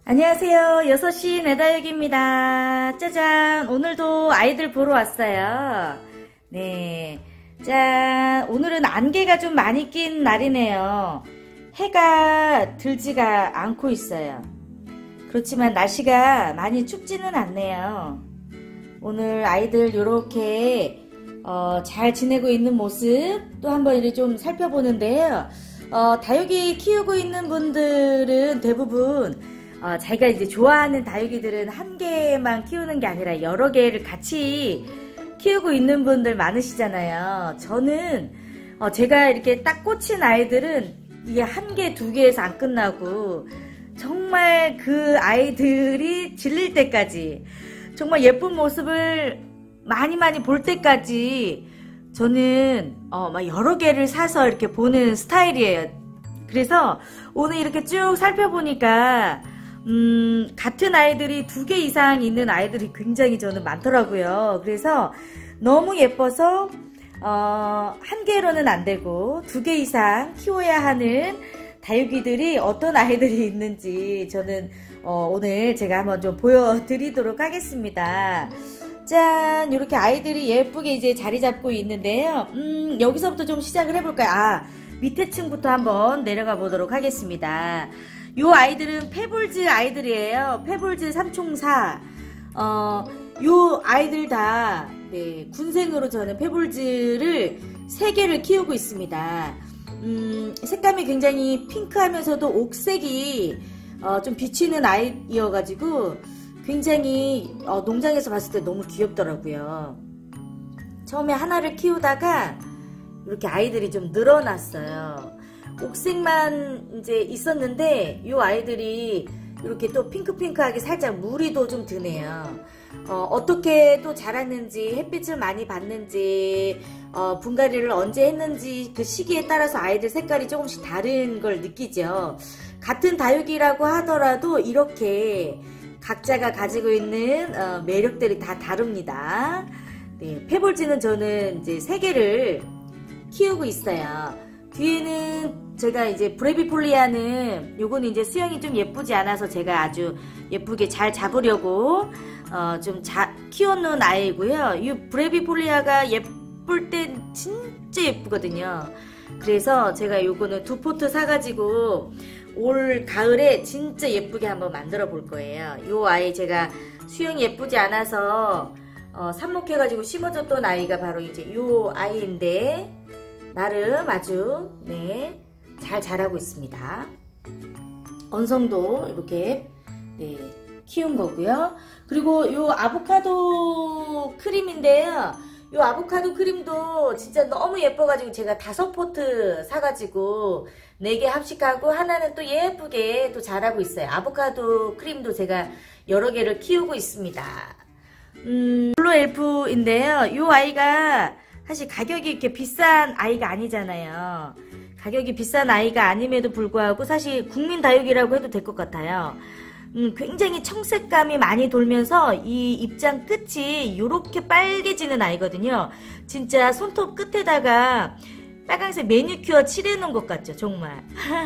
안녕하세요. 6시 내다육입니다. 짜잔! 오늘도 아이들 보러 왔어요. 네. 짠! 오늘은 안개가 좀 많이 낀 날이네요. 해가 들지가 않고 있어요. 그렇지만 날씨가 많이 춥지는 않네요. 오늘 아이들 요렇게 잘 지내고 있는 모습 또 한번 이렇게 좀 살펴보는데요. 다육이 키우고 있는 분들은 대부분 자기가 이제 좋아하는 다육이들은 한 개만 키우는 게 아니라 여러 개를 같이 키우고 있는 분들 많으시잖아요. 저는 제가 이렇게 딱 꽂힌 아이들은 이게 한 개, 두 개에서 안 끝나고 정말 그 아이들이 질릴 때까지 정말 예쁜 모습을 많이 볼 때까지 저는 막 여러 개를 사서 이렇게 보는 스타일이에요. 그래서 오늘 이렇게 쭉 살펴보니까 같은 아이들이 2개 이상 있는 아이들이 굉장히 저는 많더라고요. 그래서 너무 예뻐서 한 개로는 안 되고 2개 이상 키워야 하는 다육이들이 어떤 아이들이 있는지 저는 오늘 제가 한번 좀 보여드리도록 하겠습니다. 짠! 이렇게 아이들이 예쁘게 이제 자리 잡고 있는데요. 여기서부터 좀 시작을 해볼까요? 밑에 층부터 한번 내려가 보도록 하겠습니다. 요 아이들은 페블즈 아이들이에요. 페블즈 삼총사. 요 아이들 다, 네, 군생으로 저는 페블즈를 3개를 키우고 있습니다. 색감이 굉장히 핑크하면서도 옥색이 좀 비치는 아이여가지고 굉장히 농장에서 봤을 때 너무 귀엽더라고요. 처음에 하나를 키우다가 이렇게 아이들이 좀 늘어났어요. 옥색만 이제 있었는데 이 아이들이 이렇게 또 핑크핑크하게 살짝 무늬도 좀 드네요. 어떻게 또 자랐는지, 햇빛을 많이 받는지, 분갈이를 언제 했는지 그 시기에 따라서 아이들 색깔이 조금씩 다른 걸 느끼죠. 같은 다육이라고 하더라도 이렇게 각자가 가지고 있는 매력들이 다 다릅니다. 네, 페볼즈는 저는 이제 3개를 키우고 있어요. 뒤에는 제가 이제 브레비폴리아는 요거는 이제 수영이 좀 예쁘지 않아서 제가 아주 예쁘게 잘 잡으려고 좀 키워놓은 아이고요. 이 브레비폴리아가 예쁠 땐 진짜 예쁘거든요. 그래서 제가 요거는 2포트 사가지고 올 가을에 진짜 예쁘게 한번 만들어 볼 거예요. 요 아이 제가 수영이 예쁘지 않아서 삽목해가지고 심어줬던 아이가 바로 이제 요 아이인데 나름 아주 네, 잘 자라고 있습니다. 언성도 이렇게 네, 키운 거고요. 그리고 요 아보카도 크림인데요. 요 아보카도 크림도 진짜 너무 예뻐가지고 제가 5포트 사가지고 4개 합식하고 하나는 또 예쁘게 또 자라고 있어요. 아보카도 크림도 제가 여러 개를 키우고 있습니다. 블루 엘프인데요. 요 아이가 사실 가격이 이렇게 비싼 아이가 아니잖아요. 가격이 비싼 아이가 아님에도 불구하고 사실 국민 다육이라고 해도 될 것 같아요. 굉장히 청색감이 많이 돌면서 이 입장 끝이 이렇게 빨개지는 아이거든요. 진짜 손톱 끝에다가 빨간색 매니큐어 칠해놓은 것 같죠, 정말.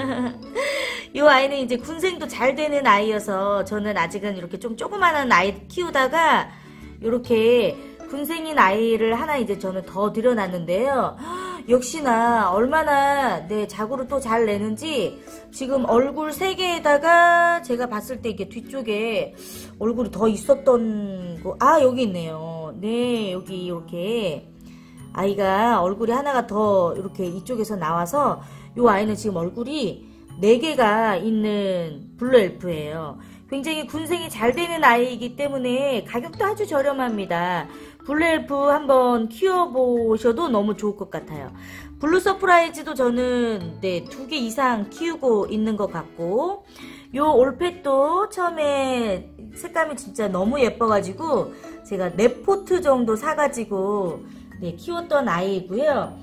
이 아이는 이제 군생도 잘 되는 아이여서 저는 아직은 이렇게 좀 조그마한 아이 키우다가 이렇게 군생인 아이를 하나 이제 저는 더 들여놨는데요. 역시나 얼마나 네, 자구를 또 잘 내는지 지금 얼굴 3개에다가 제가 봤을 때 이게 뒤쪽에 얼굴이 더 있었던 거, 여기 있네요. 네, 여기 이렇게 아이가 얼굴이 하나가 더 이렇게 이쪽에서 나와서 이 아이는 지금 얼굴이 4개가 있는 블루 엘프예요. 굉장히 군생이 잘 되는 아이이기 때문에 가격도 아주 저렴합니다. 블루 엘프 한번 키워보셔도 너무 좋을 것 같아요. 블루 서프라이즈도 저는 네, 2개 이상 키우고 있는 것 같고 요 올펫도 처음에 색감이 진짜 너무 예뻐가지고 제가 4포트 정도 사가지고 네, 키웠던 아이이고요.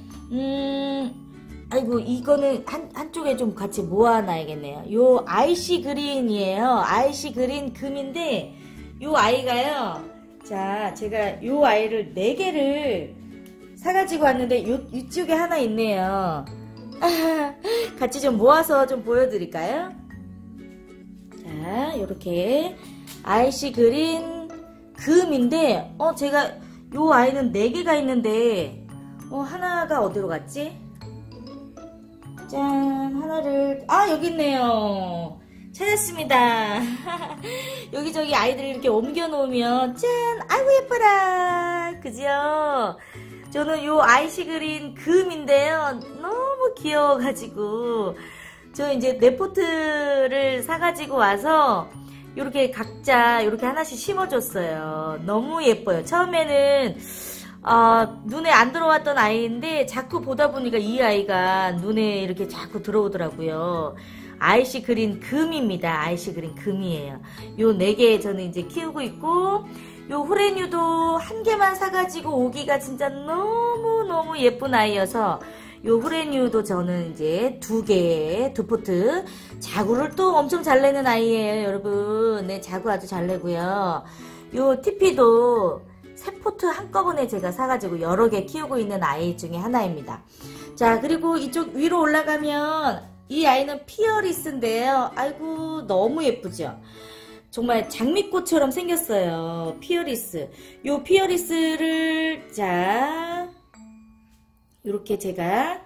아이고 이거는 한쪽에 좀 같이 모아놔야겠네요. 요 아이시 그린이에요. 아이시 그린 금인데 요 아이가요. 자, 제가 요 아이를 4개를 사가지고 왔는데 이쪽에 하나 있네요. 같이 좀 모아서 좀 보여드릴까요? 자, 자, 요렇게 아이시 그린 금인데, 제가 요 아이는 4개가 있는데, 하나가 어디로 갔지? 짠, 하나를, 여기 있네요. 찾았습니다. 여기저기 아이들 이렇게 옮겨 놓으면, 짠, 아이고 예뻐라. 그죠? 저는 요 아이시 그린 금인데요. 너무 귀여워가지고, 저 이제 네포트를 사가지고 와서, 요렇게 각자 요렇게 하나씩 심어줬어요. 너무 예뻐요. 처음에는 눈에 안 들어왔던 아이인데 자꾸 보다 보니까 이 아이가 눈에 이렇게 자꾸 들어오더라고요. 아이시 그린 금입니다. 아이시 그린 금이에요. 요 4개 저는 이제 키우고 있고, 요 후레뉴도 1개만 사가지고 오기가 진짜 너무너무 예쁜 아이여서 요 후레뉴도 저는 이제 2개, 2포트. 자구를 또 엄청 잘 내는 아이예요, 여러분. 네, 자구 아주 잘 내고요. 요 티피도 3포트 한꺼번에 제가 사가지고 여러 개 키우고 있는 아이 중에 하나입니다. 자, 그리고 이쪽 위로 올라가면 이 아이는 피어리스인데요. 아이고, 너무 예쁘죠? 정말 장미꽃처럼 생겼어요. 피어리스. 요 피어리스를, 자, 요렇게 제가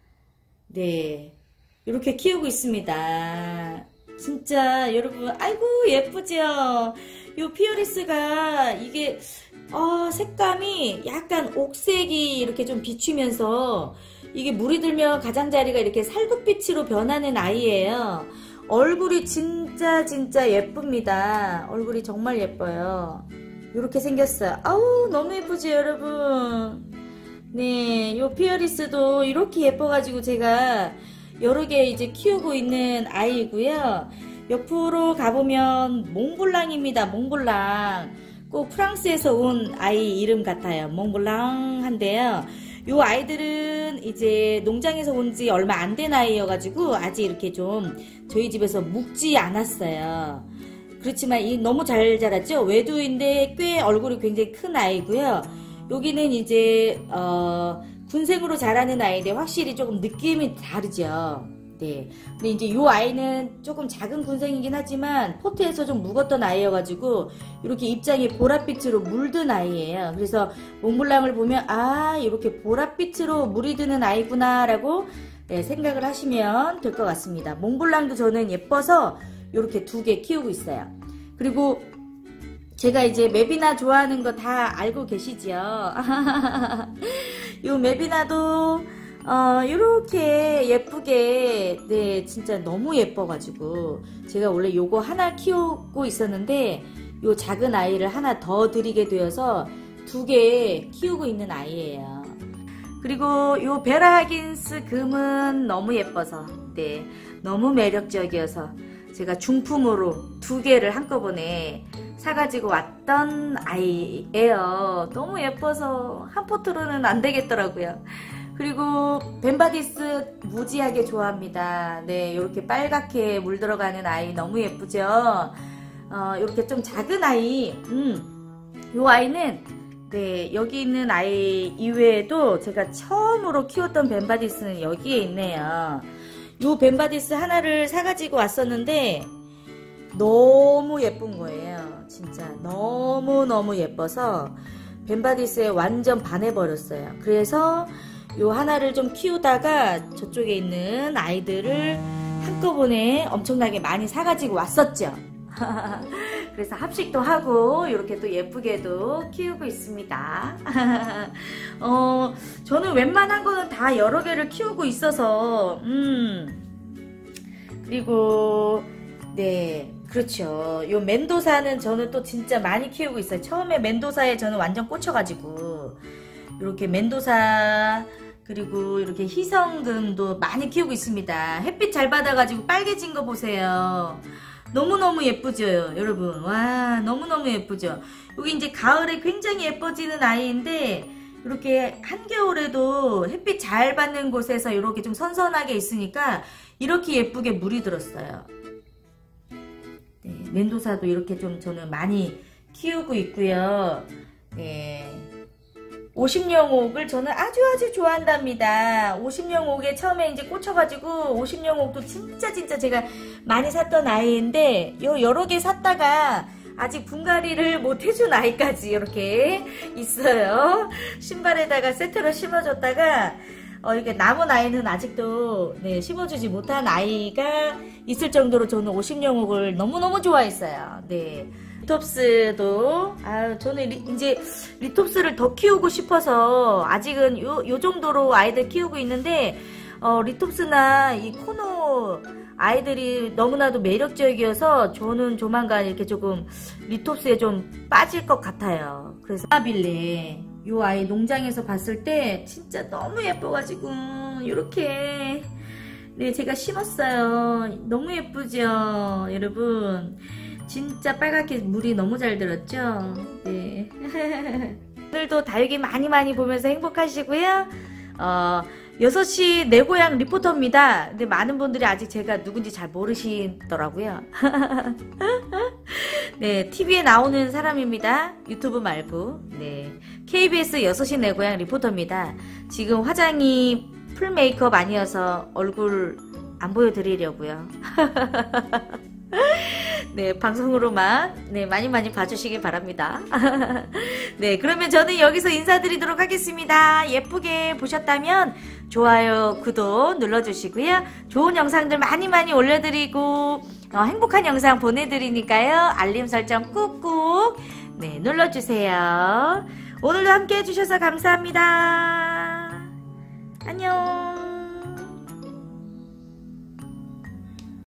요렇게 키우고 있습니다. 진짜 여러분, 아이고 예쁘죠? 요 피어리스가 이게 색감이 약간 옥색이 이렇게 좀 비추면서 이게 물이 들면 가장자리가 이렇게 살구빛으로 변하는 아이예요. 얼굴이 진짜 예쁩니다. 얼굴이 정말 예뻐요. 요렇게 생겼어요. 아우, 너무 예쁘죠 여러분? 네, 요 피어리스도 이렇게 예뻐가지고 제가 여러 개 이제 키우고 있는 아이고요. 옆으로 가보면 몽블랑입니다. 몽블랑. 꼭 프랑스에서 온 아이 이름 같아요. 몽블랑한데요. 요 아이들은 이제 농장에서 온 지 얼마 안 된 아이여가지고 아직 이렇게 좀 저희 집에서 묵지 않았어요. 그렇지만 너무 잘 자랐죠? 외두인데 꽤 얼굴이 굉장히 큰 아이고요. 여기는 이제 군생으로 자라는 아이인데 확실히 조금 느낌이 다르죠. 네. 근데 이제 요 아이는 조금 작은 군생이긴 하지만 포트에서 좀 묵었던 아이여가지고 이렇게 입장이 보랏빛으로 물든 아이예요. 그래서 몽블랑을 보면 이렇게 보랏빛으로 물이 드는 아이구나 라고 생각을 하시면 될 것 같습니다. 몽블랑도 저는 예뻐서 이렇게 2개 키우고 있어요. 그리고 제가 이제 메비나 좋아하는 거 다 알고 계시죠? 요 메비나도 요렇게 예쁘게 진짜 너무 예뻐가지고 제가 원래 요거 하나 키우고 있었는데 요 작은 아이를 하나 더 드리게 되어서 2개 키우고 있는 아이예요. 그리고 요 베라 하긴스 금은 너무 예뻐서 너무 매력적이어서 제가 중품으로 2개를 한꺼번에 사가지고 왔던 아이예요. 너무 예뻐서 한 포트로는 안 되겠더라고요. 그리고 벤바디스 무지하게 좋아합니다. 네, 이렇게 빨갛게 물들어가는 아이 너무 예쁘죠? 이렇게 좀 작은 아이, 요 아이는 여기 있는 아이 이외에도 제가 처음으로 키웠던 벤바디스는 여기에 있네요. 요 벤바디스 하나를 사가지고 왔었는데 너무 예쁜 거예요. 진짜 너무너무 예뻐서 벤바디스에 완전 반해버렸어요. 그래서 요 하나를 좀 키우다가 저쪽에 있는 아이들을 한꺼번에 엄청나게 많이 사가지고 왔었죠. 그래서 합식도 하고 이렇게 또 예쁘게도 키우고 있습니다. 저는 웬만한 거는 다 여러 개를 키우고 있어서 그리고 그렇죠. 요 멘도사는 저는 또 진짜 많이 키우고 있어요. 처음에 멘도사에 저는 완전 꽂혀가지고 이렇게 멘도사 그리고 이렇게 희성금도 많이 키우고 있습니다. 햇빛 잘 받아가지고 빨개진 거 보세요. 너무너무 예쁘죠 여러분. 와, 너무너무 예쁘죠. 여기 이제 가을에 굉장히 예뻐지는 아이인데 이렇게 한겨울에도 햇빛 잘 받는 곳에서 이렇게 좀 선선하게 있으니까 이렇게 예쁘게 물이 들었어요. 멘도사도 이렇게 좀 저는 많이 키우고 있고요. 50령옥을 저는 아주 좋아한답니다. 50령옥에 처음에 이제 꽂혀가지고 50령옥도 진짜 제가 많이 샀던 아이인데 여러 개 샀다가 아직 분갈이를 못 해준 아이까지 이렇게 있어요. 신발에다가 세트로 심어줬다가 이게 남은 아이는 아직도 네, 심어주지 못한 아이가 있을 정도로 저는 오심영옥을 너무너무 좋아했어요. 네. 리톱스도 저는 이제 리톱스를 더 키우고 싶어서 아직은 요 정도로 아이들 키우고 있는데 리톱스나 이 코노 아이들이 너무나도 매력적이어서 저는 조만간 이렇게 조금 리톱스에 좀 빠질 것 같아요. 그래서 아빌레 요 아이 농장에서 봤을 때 진짜 너무 예뻐가지고 이렇게 네 제가 심었어요. 너무 예쁘죠 여러분. 진짜 빨갛게 물이 너무 잘 들었죠. 네. 오늘도 다육이 많이 보면서 행복하시고요. 6시 내 고향 리포터입니다. 근데 많은 분들이 아직 제가 누군지 잘 모르시더라고요. 네, TV에 나오는 사람입니다. 유튜브 말고. 네, KBS 6시 내 고향 리포터입니다. 지금 화장이 풀 메이크업 아니어서 얼굴 안 보여드리려고요. 네, 방송으로만 네, 많이 봐주시길 바랍니다. 네, 그러면 저는 여기서 인사드리도록 하겠습니다. 예쁘게 보셨다면 좋아요, 구독 눌러주시고요. 좋은 영상들 많이 올려드리고 행복한 영상 보내드리니까요. 알림 설정 꾹꾹 네, 눌러주세요. 오늘도 함께 해주셔서 감사합니다. 안녕.